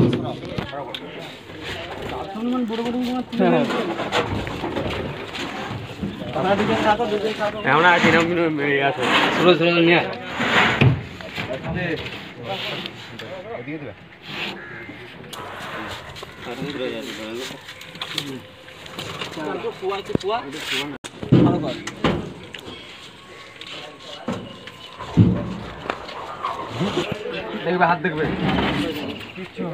আমরা আছি না আছে ষোলো ষোলো নিয়ে দেখবে হাত দেখবে কিচ্ছু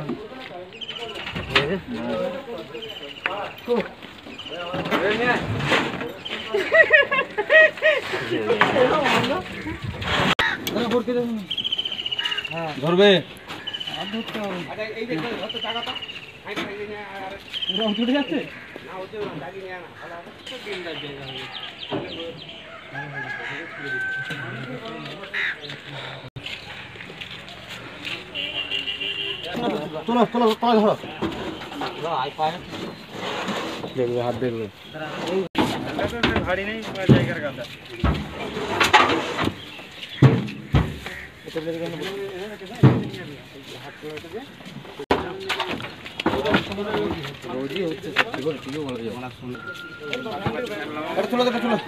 ধরবে ছুটে যাচ্ছে তোলো তোলো তোলো ধরো দেখবে হাত দেখবে ভারী নেই জায়গার গাদা রোজই হচ্ছে ঠিকই বলা যাবে না শুনে চলো দেখো চলো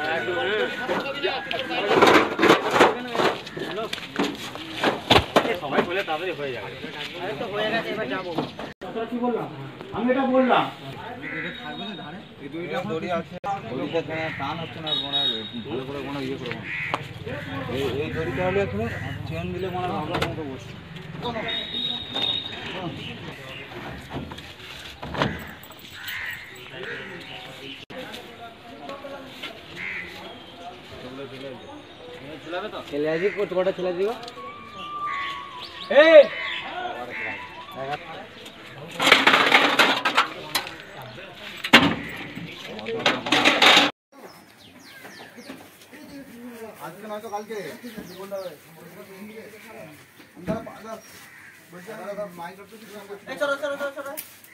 সবাই বলে তাড়াতাড়ি হয়ে যাবে তো হয়ে গেছে এবার যাবো কি বললাম আমি এটা বললাম থাকবে না ধারে এই দুইটা দড়ি আছে দড়িটা টান হচ্ছে না গোনা ভালো করে গোনা ইয়ে করব এই দড়িটা হলে এখানে চেন দিলে গোনা ভালো মতো বসে চলাবে তো চলে আসি কতটা চলে দিব এই আজকে নয়তো কালকে বলতে হবে চলো চলো চলো চলো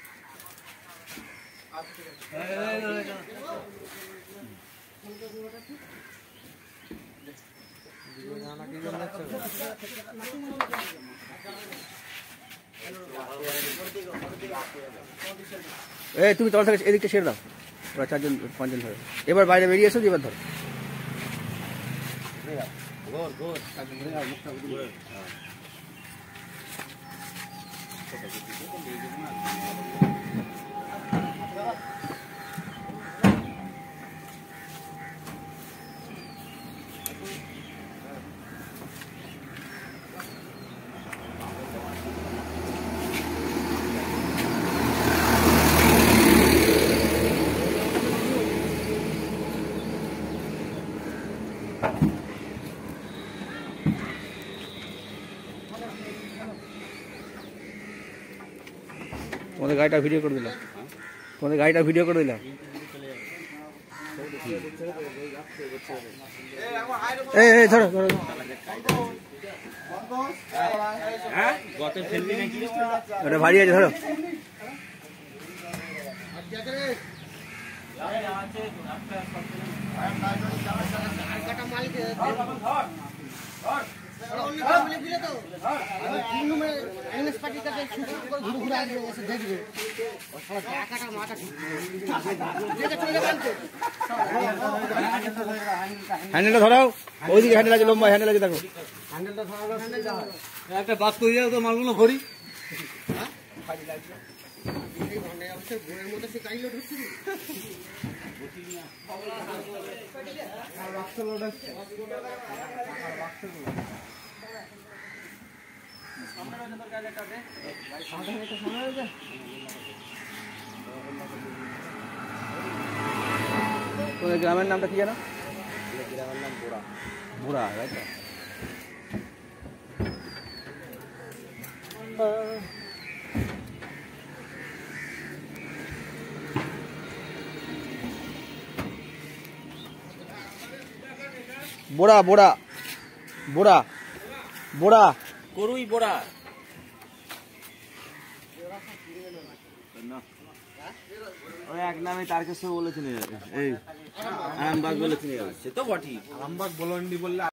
তুমি তোমার থেকে এদিকটা ছেড়ে দাও ওরা চারজন পাঁচজন ধরে এবার বাইরে বেরিয়ে এসো এবার ধরো তোমাদের গাড়িটা ভিডিও করে দিলাম তোমাদের গাড়িটা ভিডিও করে দিলাম এই ধরো ধরো ওটা ভারী আছে ধরো হ্যান্ডেলটা ধরাও ওইদিকে হ্যান্ডেল আছে লম্বা হ্যান্ডেল আছে দেখো হ্যান্ডেলটা একটা বাস করে যাও তো মালগুলো ভরি তোদের গ্রামের নামটা কি জানো? গ্রামের নাম বুড়া বুড়া তাই তো बोड़ा बोड़ा बोड़ा बोड़ा कोरुई बोड़ा এক নামে তারকেশ্বর বলেছিলেন এই আরামবাগ বলেছিলেন সে তো বটি আরামবাগ বলন্ডি বললে